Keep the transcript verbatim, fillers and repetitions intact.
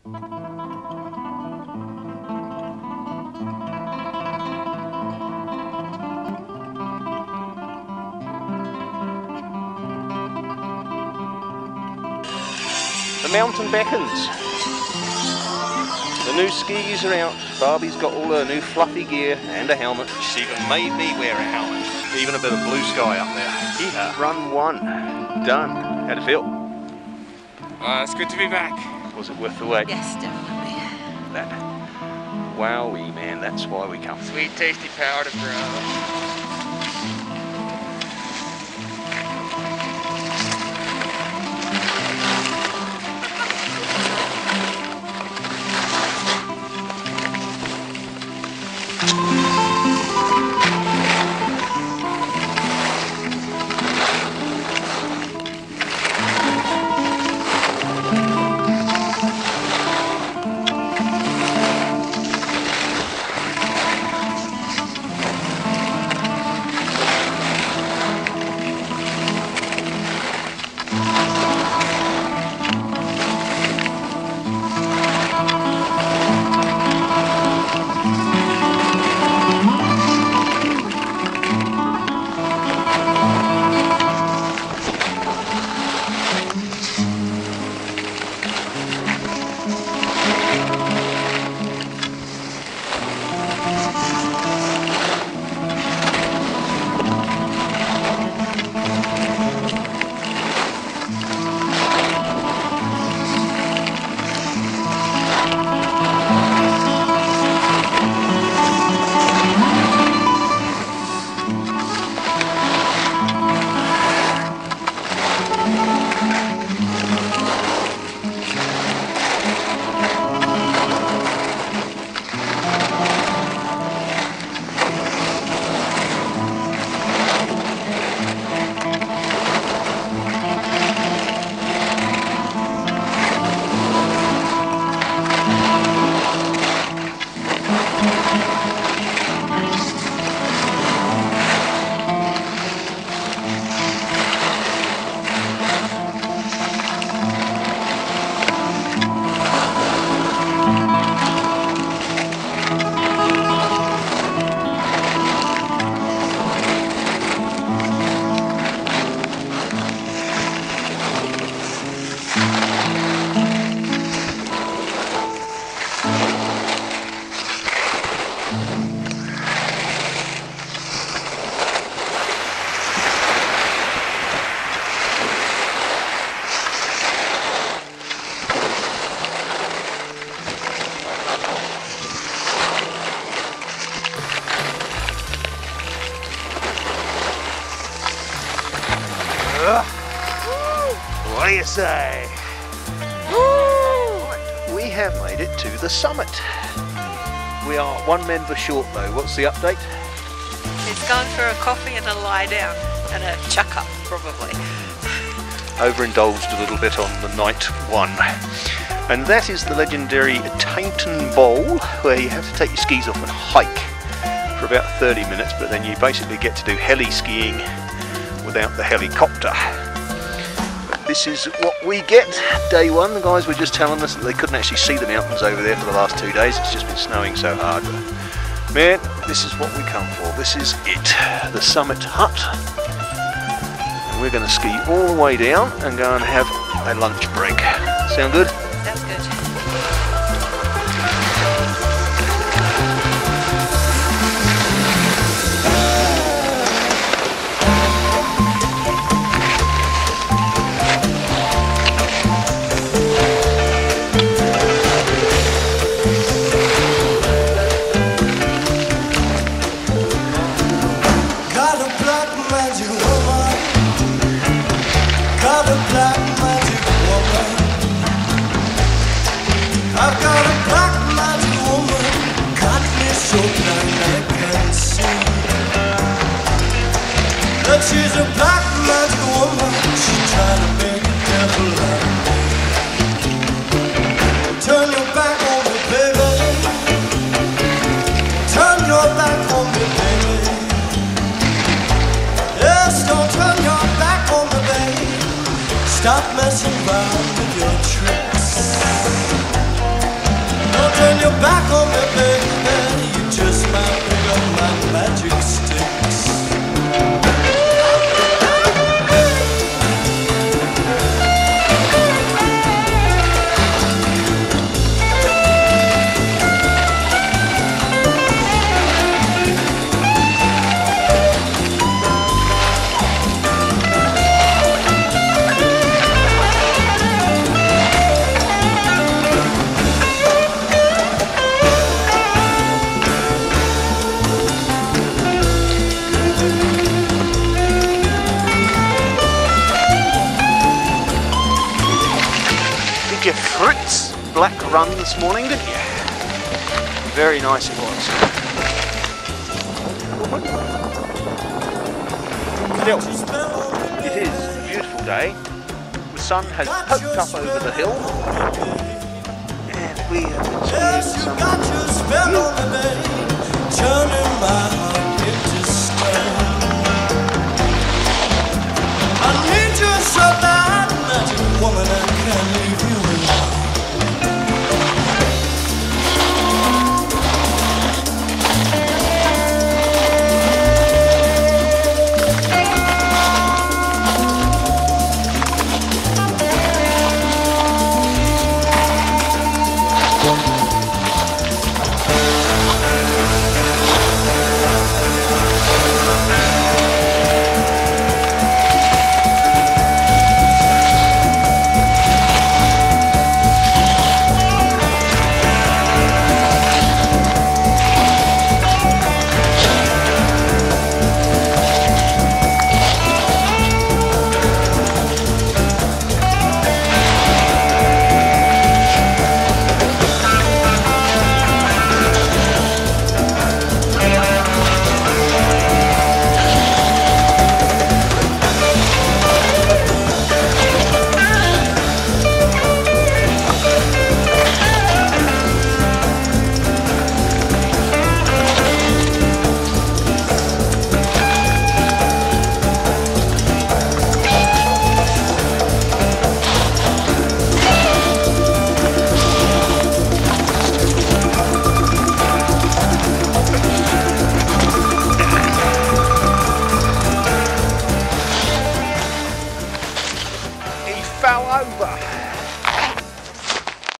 The mountain beckons. The new skis are out. Barbie's got all her new fluffy gear and a helmet. She's even made me wear a helmet. Even a bit of blue sky up there. Yeah. Run one. Done. How'd it feel? Uh, it's good to be back. Was it worth the wait? Yes, definitely. That. Wowee, man. That's why we come. Sweet, tasty powder, bro. What do you say? Woo! We have made it to the summit. We are one member short though. What's the update? It's gone for a coffee and a lie down and a chuck up probably. Overindulged a little bit on the night one. And that is the legendary Tainton Bowl, where you have to take your skis off and hike for about thirty minutes, but then you basically get to do heli skiing without the helicopter. But this is what we get. Day one, the guys were just telling us that they couldn't actually see the mountains over there for the last two days. It's just been snowing so hard. But man, this is what we come for. This is it, the summit hut. And we're going to ski all the way down and go and have a lunch break. Sound good? That's good. I've got a black magic woman, got me so blind I can't see. That she's a black magic woman, she's trying to make a devil out of me. Turn your back on me, baby. Turn your back on me, baby. Yes, don't turn your back on me, baby. Stop messing around with your tricks. you're back on the baby, you just might pick up my magic sticks. Did you Fritz Black Run this morning, didn't you? Very nice it was. Still, it is a beautiful day. The sun has poked up over the hill, and we have Yes, experienced you some got your spell on the bay, turning